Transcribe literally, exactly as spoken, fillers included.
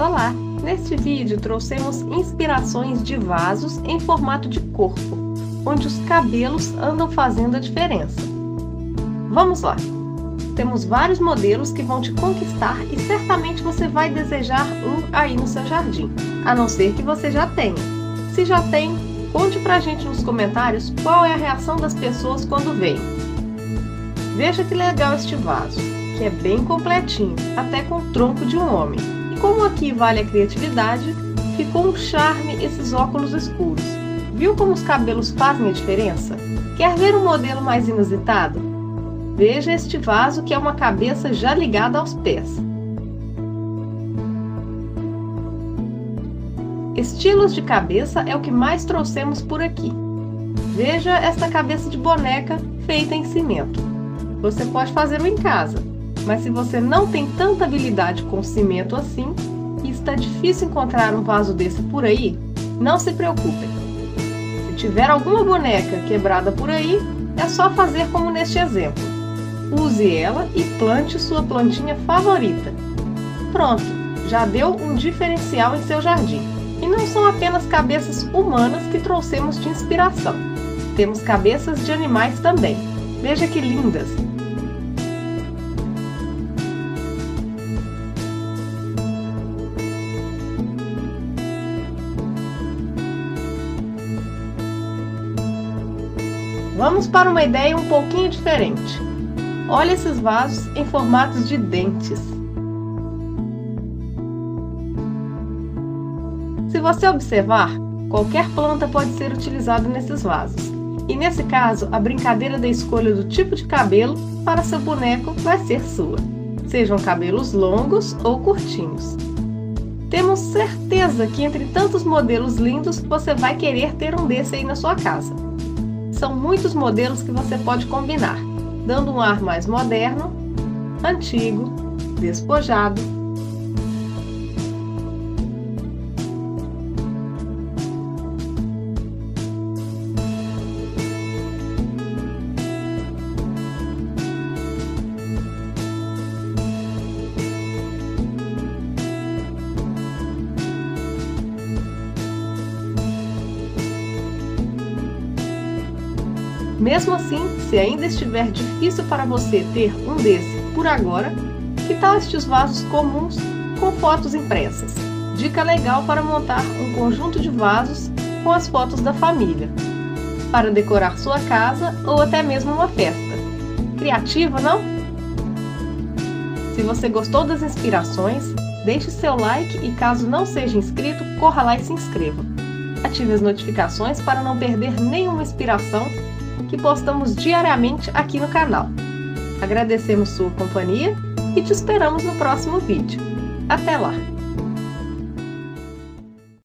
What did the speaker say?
Olá! Neste vídeo trouxemos inspirações de vasos em formato de corpo, onde os cabelos andam fazendo a diferença. Vamos lá! Temos vários modelos que vão te conquistar e certamente você vai desejar um aí no seu jardim, a não ser que você já tenha. Se já tem, conte pra gente nos comentários qual é a reação das pessoas quando veem. Veja que legal este vaso, que é bem completinho, até com o tronco de um homem. E como aqui vale a criatividade, ficou um charme esses óculos escuros. Viu como os cabelos fazem a diferença? Quer ver um modelo mais inusitado? Veja este vaso, que é uma cabeça já ligada aos pés. Estilos de cabeça é o que mais trouxemos por aqui. Veja esta cabeça de boneca feita em cimento. Você pode fazê-lo em casa, mas se você não tem tanta habilidade com cimento assim e está difícil encontrar um vaso desse por aí, não se preocupe. Se tiver alguma boneca quebrada por aí, é só fazer como neste exemplo. Use ela e plante sua plantinha favorita. Pronto, já deu um diferencial em seu jardim. E não são apenas cabeças humanas que trouxemos de inspiração. Temos cabeças de animais também. Veja que lindas! Vamos para uma ideia um pouquinho diferente. Olha esses vasos em formatos de dentes. Se você observar, qualquer planta pode ser utilizada nesses vasos. E nesse caso, a brincadeira da escolha do tipo de cabelo para seu boneco vai ser sua. Sejam cabelos longos ou curtinhos. Temos certeza que entre tantos modelos lindos, você vai querer ter um desse aí na sua casa. São muitos modelos que você pode combinar, dando um ar mais moderno, antigo, despojado. Mesmo assim, se ainda estiver difícil para você ter um desse por agora, que tal estes vasos comuns com fotos impressas? Dica legal para montar um conjunto de vasos com as fotos da família, para decorar sua casa ou até mesmo uma festa. Criativa, não? Se você gostou das inspirações, deixe seu like e caso não seja inscrito, corra lá e se inscreva. Ative as notificações para não perder nenhuma inspiração que postamos diariamente aqui no canal. Agradecemos sua companhia e te esperamos no próximo vídeo. Até lá!